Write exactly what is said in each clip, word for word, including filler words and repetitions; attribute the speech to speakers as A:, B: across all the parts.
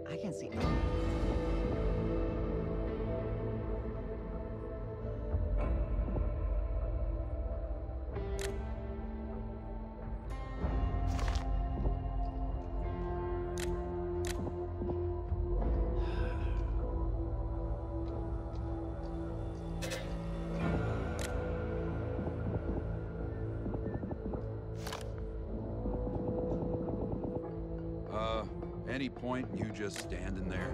A: I can see.
B: Any point you just standing there?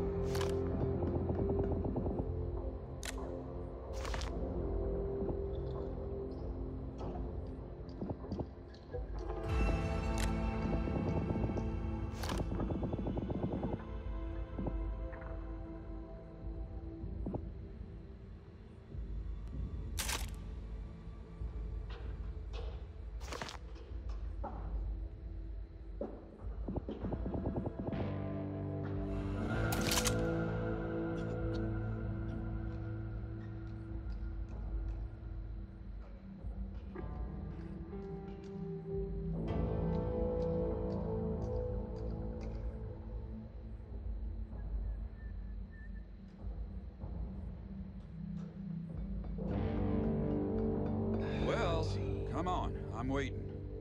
B: Come on, I'm waiting.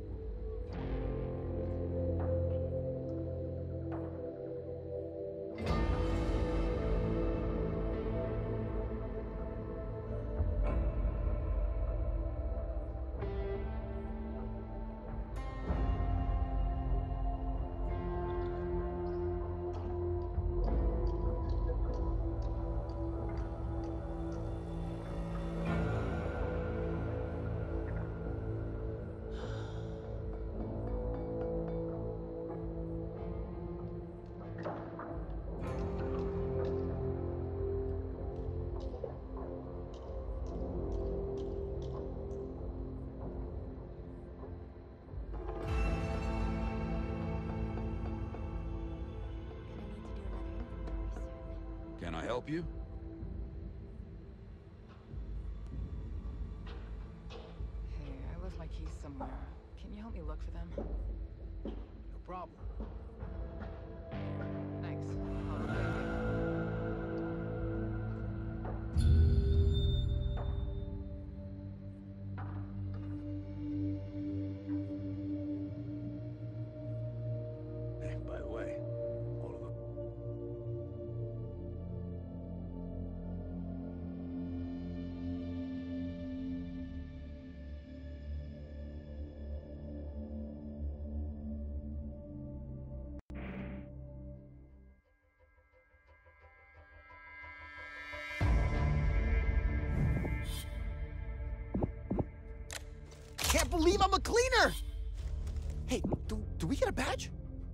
B: Can I help you?
C: Hey, I left my keys somewhere. Can you help me look for them?
D: No problem.
C: Thanks. I'll look later.
D: Hey, by the way, all of them.
A: Can't believe I'm a cleaner! Hey, do, do we get a badge?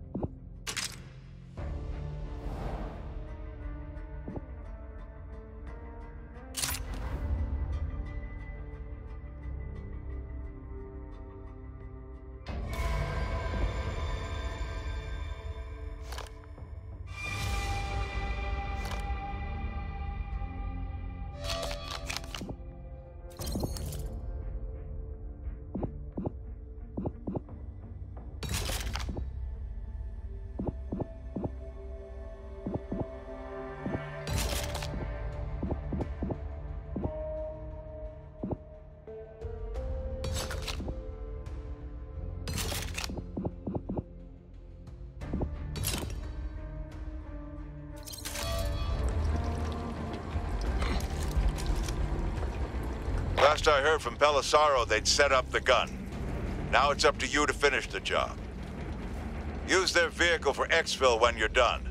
E: Last I heard from Pelissaro, they'd set up the gun. Now it's up to you to finish the job. Use their vehicle for exfil when you're done.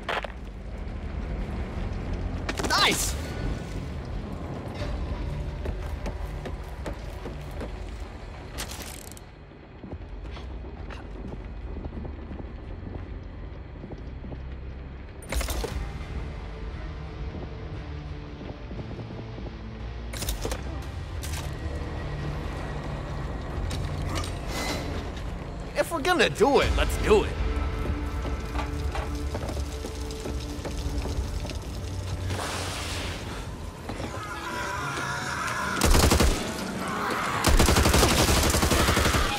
A: Nice! If we're gonna do it, let's do it.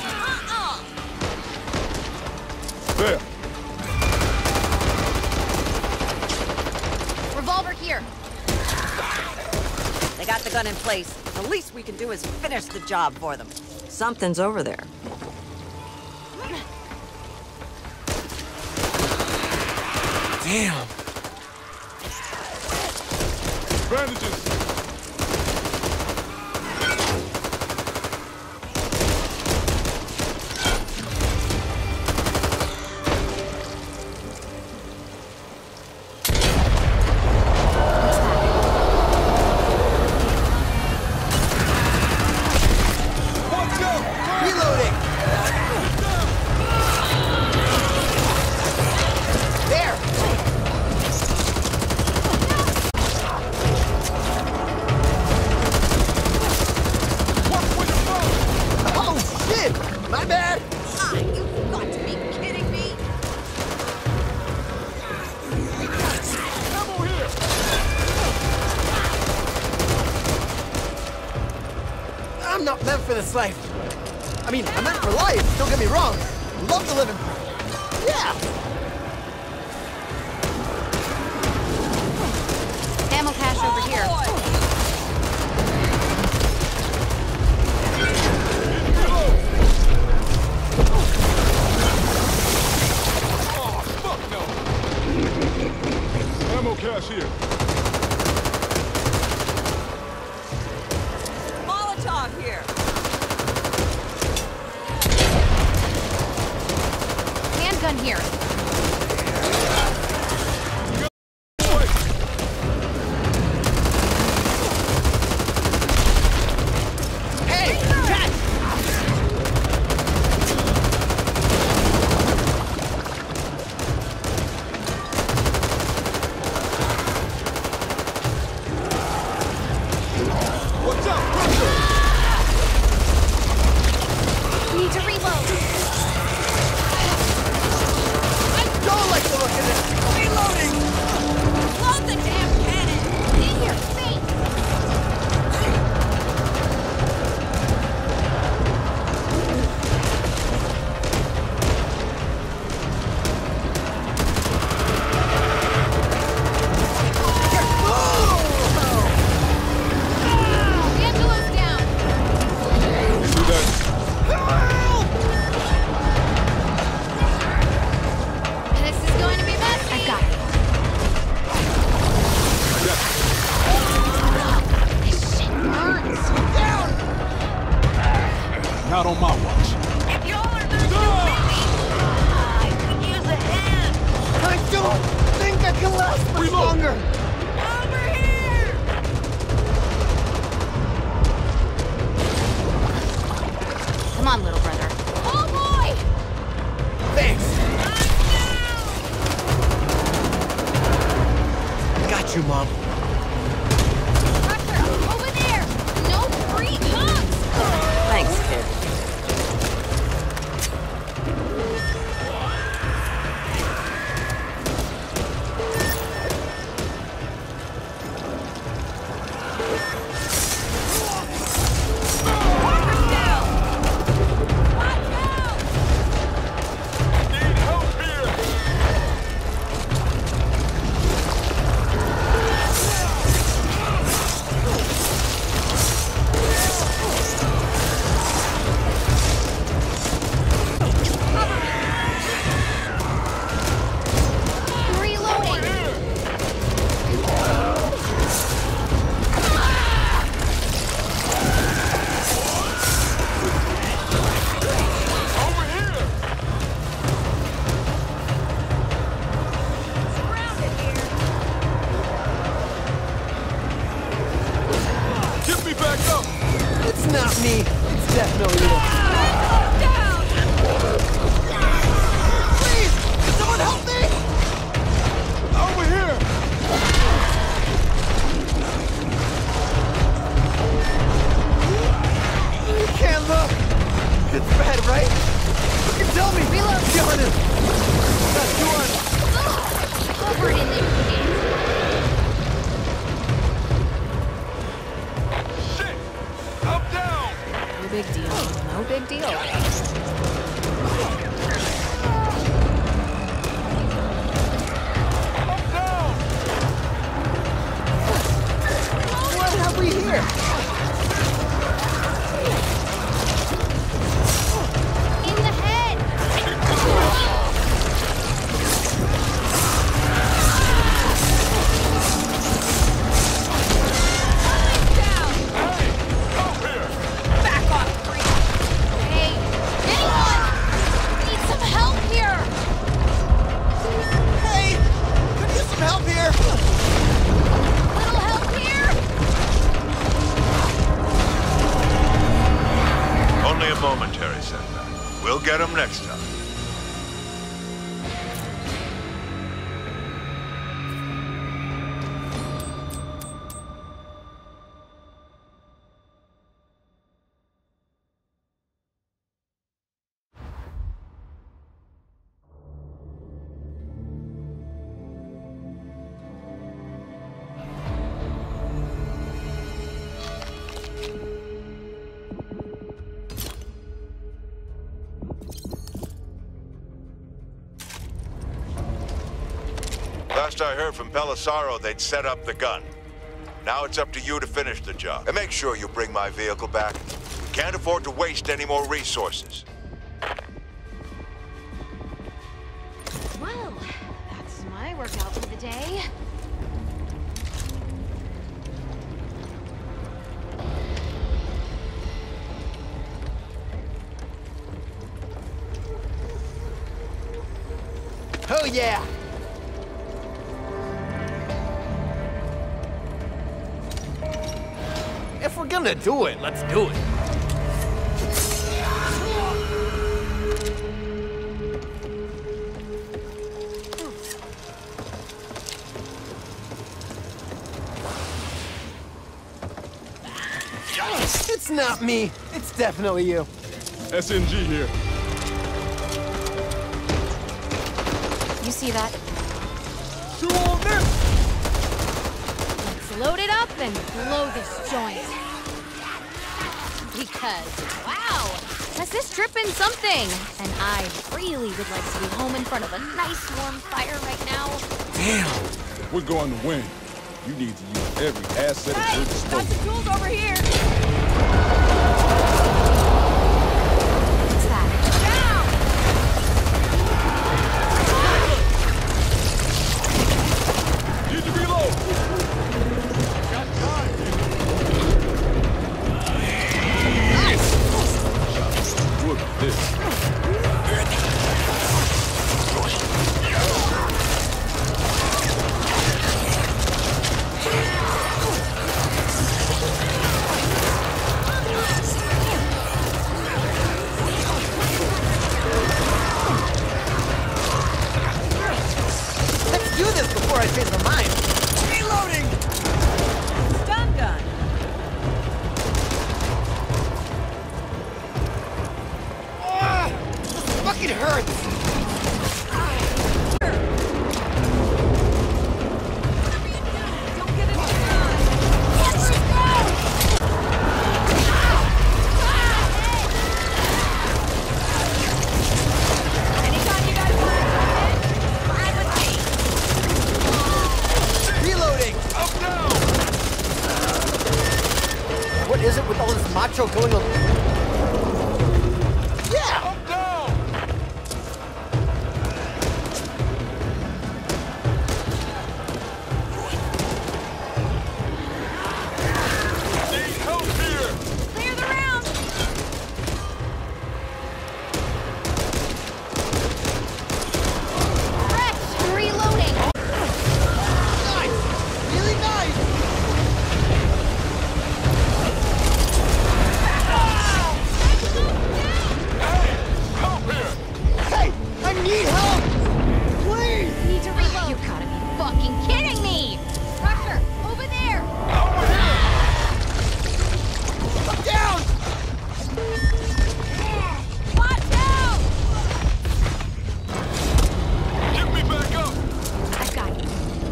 D: There.
F: the gun in place. The least we can do is finish the job for them. Something's over there.
A: Damn.
D: Bandages!
A: I'm not meant for this life. I mean, I'm meant for life, don't get me wrong. Love to live in... Yeah!
G: Ammo cache over here.
D: Oh, fuck no! Ammo cache here.
F: Molotov here.
G: Handgun here. Need to reload.
A: I don't like the look of this. Reloading!
F: Load the damn cannon!
G: In your face. Angela's down.
D: Do that.
G: This is going to be messy. I got it. This shit hurts.
A: Down!
D: Not on my watch.
F: If y'all are not too busy, I could use a hand.
A: I don't think I can last much longer.
F: Over here!
G: Come on, little brother. Oh boy!
A: Thanks. Got you, Mom.
G: Tucker, over there! No free hugs!
F: Thanks, kid.
D: Need help here!
E: get them next time. Last I heard from Belisaro, they'd set up the gun. Now it's up to you to finish the job. And make sure you bring my vehicle back. We can't afford to waste any more resources.
G: Well, that's my workout for the day.
A: Oh yeah! If we're gonna do it, let's do it. It's not me. It's definitely you.
D: S N G here.
G: You see that?
A: Two over!
G: Let's load it up and blow this joint. Because, wow, has this trip been something? And I really would like to be home in front of a nice warm fire right now.
A: Damn!
D: We're going to win. You need to use every asset at your
C: Got
D: disposal.
C: some tools over here.
G: What's that?
D: Need to reload. Got time. What about this?
A: Let's do this before I change my mind. Reloading!
F: Stun gun.
A: Ah! This fucking hurts!
C: Anytime you guys want to fine with me.
A: Reloading!
D: Up now.
A: What is it with all this macho going on? Yeah!
D: Up down. Need help here.
C: Clear the round.
G: Fresh! Reloading!
A: Nice! Really nice!
D: Help here.
A: Hey! I need help! Please!
G: Need to reload! You gotta be fucking kidding me! Crusher, over there!
A: I'm down!
C: Watch out!
D: Get me back up.
G: I've got you.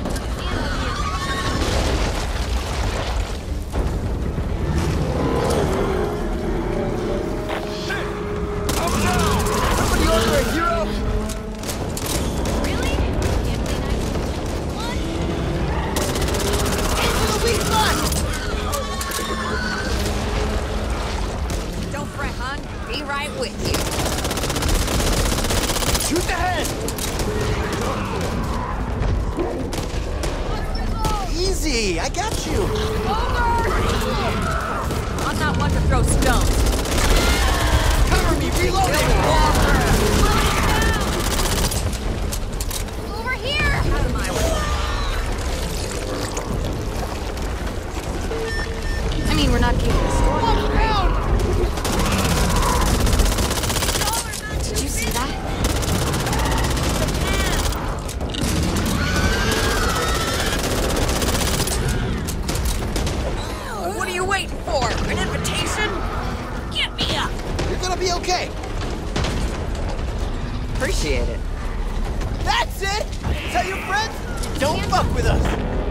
D: Shit. Up now.
A: Somebody order a hero!
G: Really? Can't play nice. One.
A: Into the weak spot!
F: Don't fret, hon. Be right with you.
A: Shoot the head! Easy! I got you!
F: I'm not one to throw stones.
A: Cover me! Reloading!
G: Over here!
F: Out of my way.
G: I mean, we're not keeping the store.
A: Watch out! Don't fuck with us!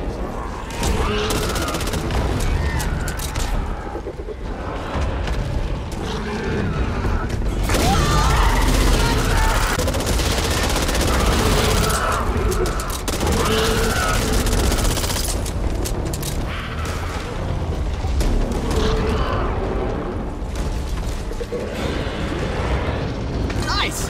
A: Nice!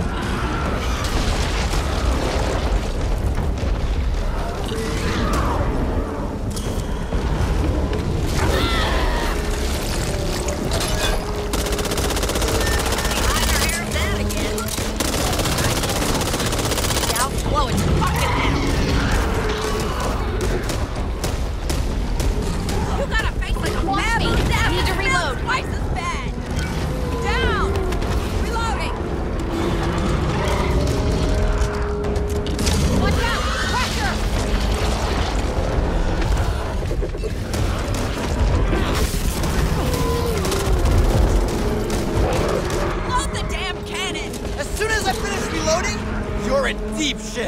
A: You're in deep shit!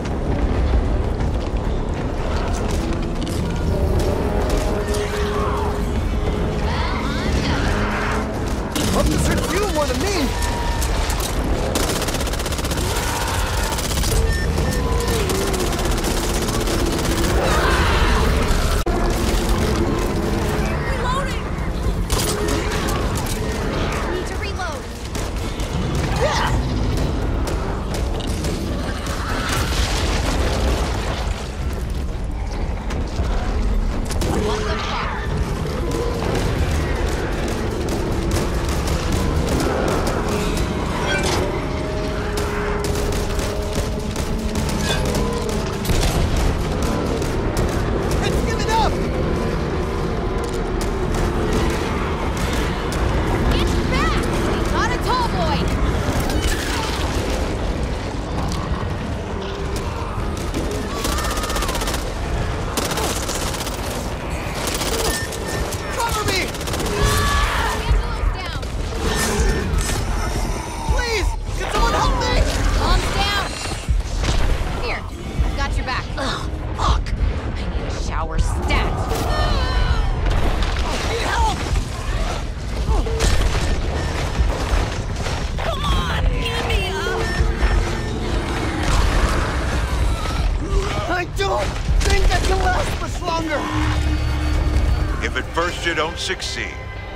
A: Hope this hurts you more than me!
G: Reloading! Need to reload.
A: Yeah!
G: What the fuck?
A: Let's give it up!
G: It's back! Not a tall boy!
A: Cover me!
G: Angelo's down!
A: Please! Can someone help me?
G: Bomb's down! Here, I've got your back. Ugh, fuck! I need a shower stat.
A: Need help!
F: Come on, give me up!
A: I don't think I can last much longer!
E: If at first you don't succeed,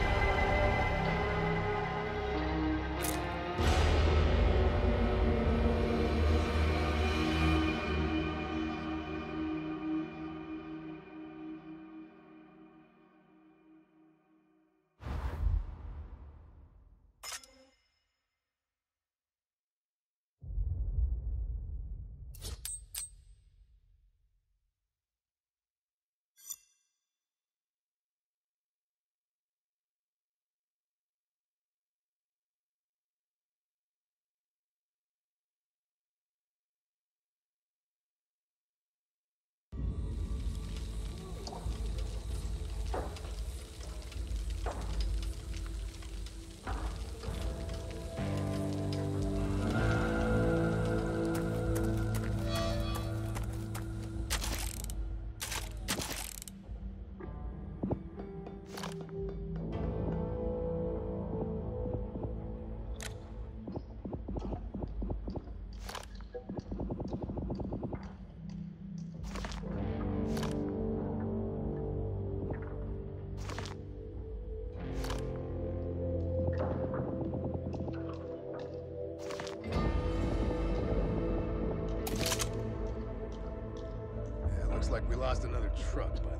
H: Yeah, looks like we lost another truck, by the way.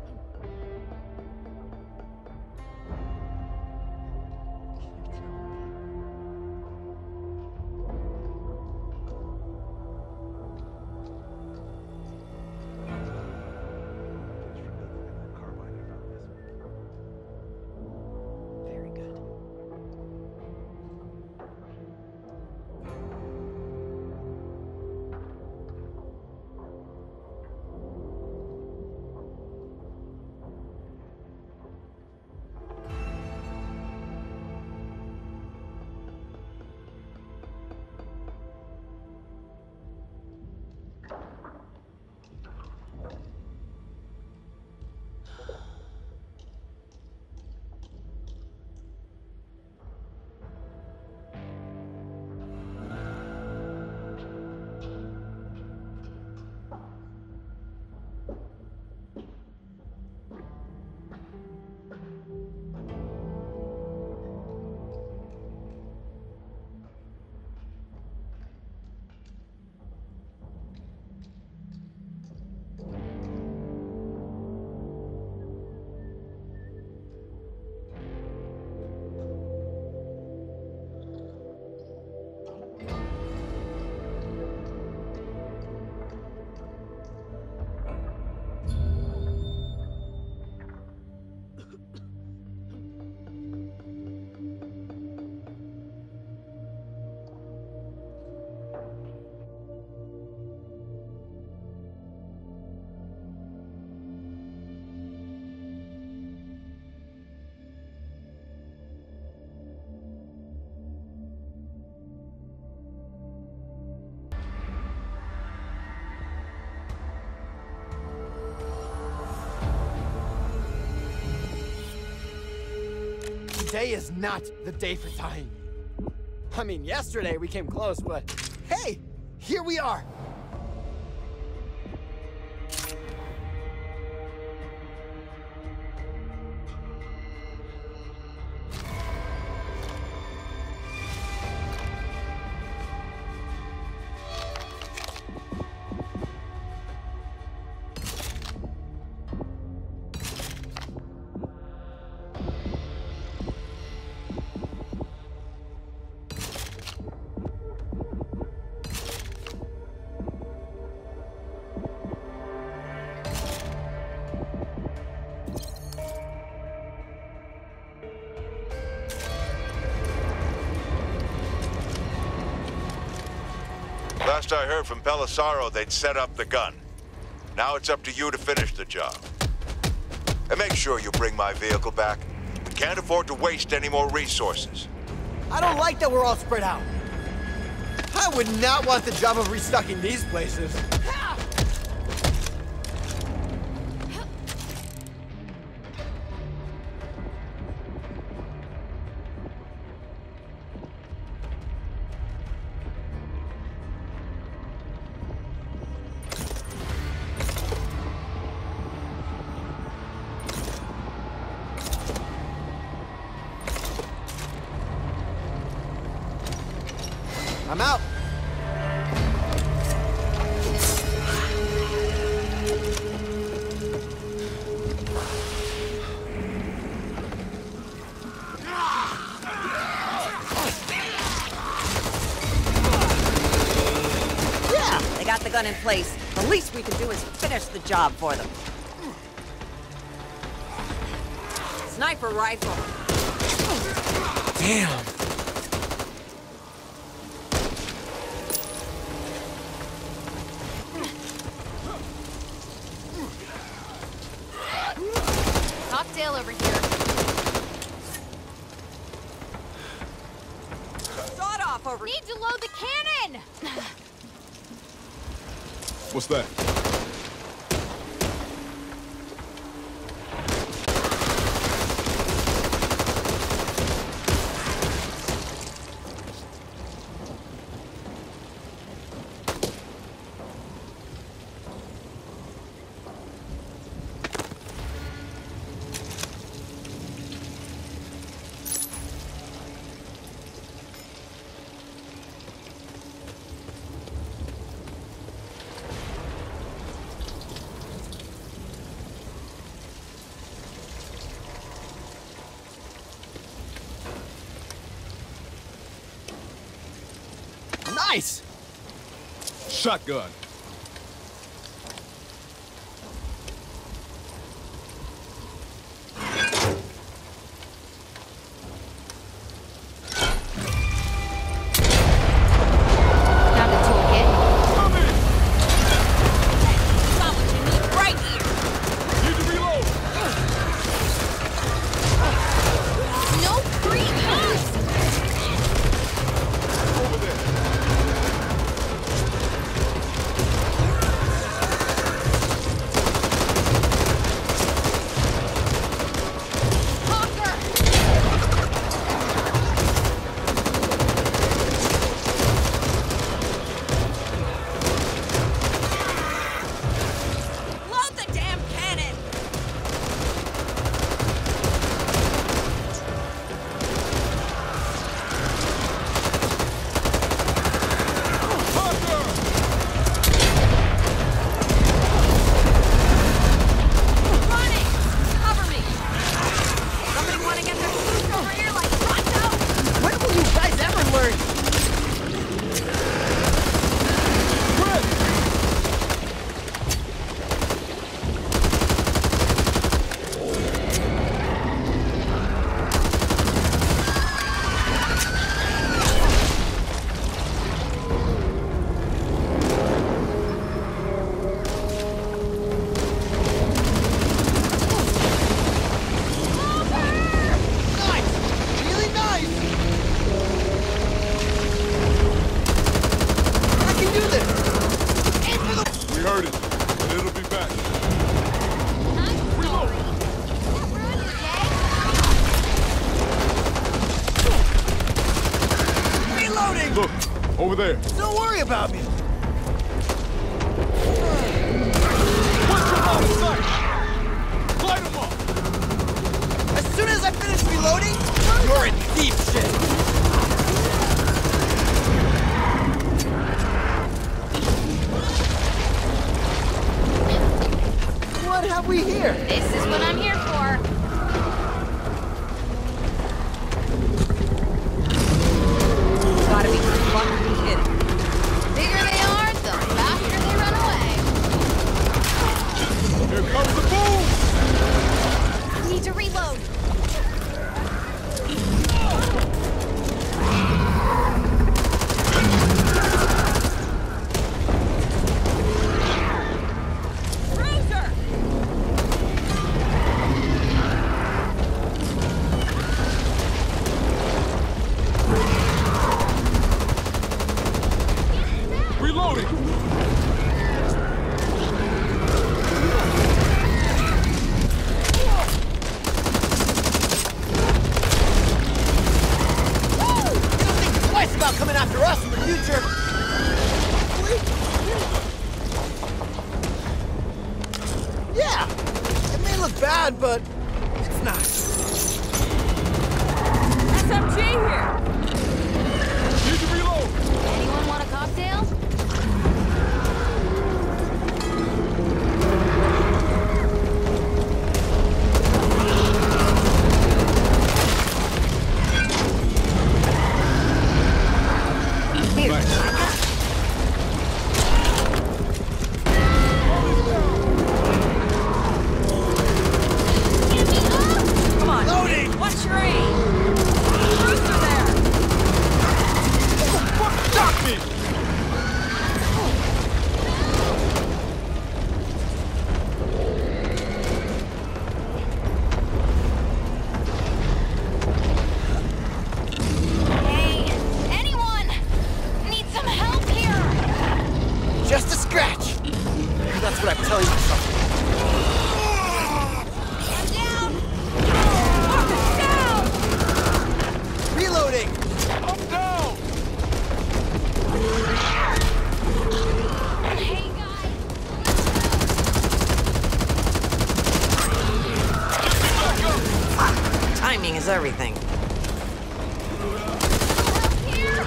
C: Very good.
A: Today is not the day for dying. I mean, yesterday we came close, but hey, here we are.
E: Last I heard from Belisaro, they'd set up the gun. Now it's up to you to finish the job. And make sure you bring my vehicle back. We can't afford to waste any more resources.
A: I don't like that we're all spread out. I would not want the job of restocking these places. I'm out.
F: Yeah, they got the gun in place. The least we can do is finish the job for them. Sniper rifle.
A: Damn.
G: Cocktail over here.
F: Sawed off over.
G: Need to load the cannon!
H: What's that?
A: Nice!
H: Shotgun.
G: Found a toolkit.
F: Got what you need right here.
H: Need to reload.
G: No free pass!
H: Over there. there.
A: Don't worry about me.
H: Put your line of sight. Light them up.
A: As soon as I finish reloading, you're in deep shit. What have we here?
G: This is what I'm here for.
F: Gotta be fucking kidding.
G: The bigger they are, the faster they run away.
H: Here comes the boom.
G: Need to reload.
H: Reloading.
A: Twice about coming after us in the future. Yeah, it may look bad, but it's not.
C: S M G here!
H: Need to reload.
G: Anyone want a cocktail?
H: Nice.
F: Come on.
A: Loading!
F: What's your aim? Rooster there!
H: Fuck, shot me.
G: Hey, anyone? Need some help here.
A: Just a scratch. That's what I'm telling myself.
G: I'm down. Down.
A: Reloading!
H: I'm down.
G: Hey, guys.
F: Timing is everything.
G: Here.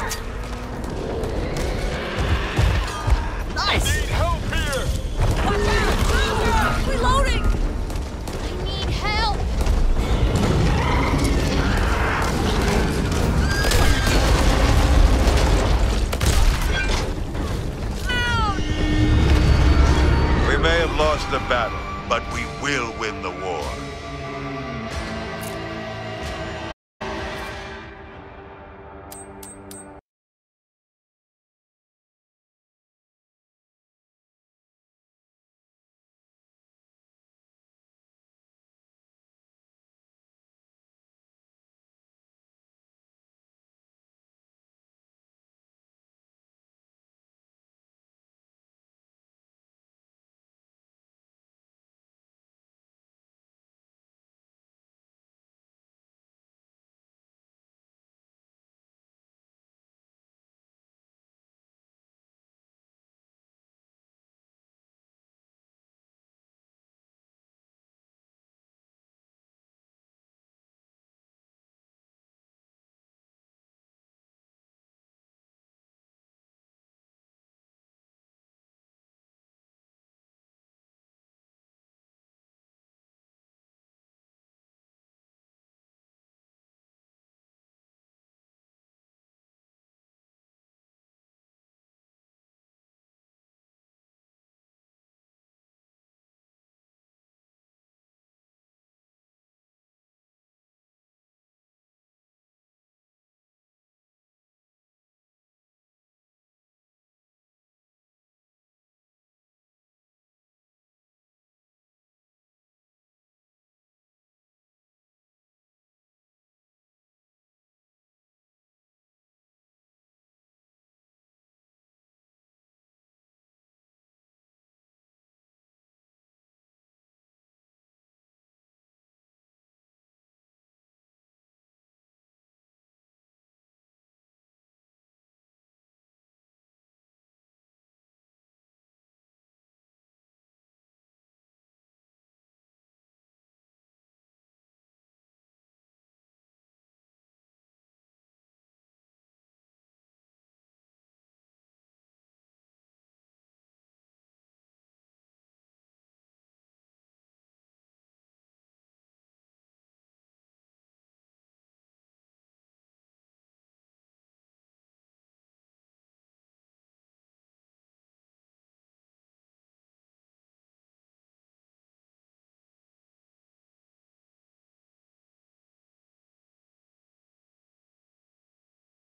A: Nice!
H: Need help here.
F: Watch out! Rooster! Reloading!
G: I need help.
E: We may have lost the battle, but we will win the war.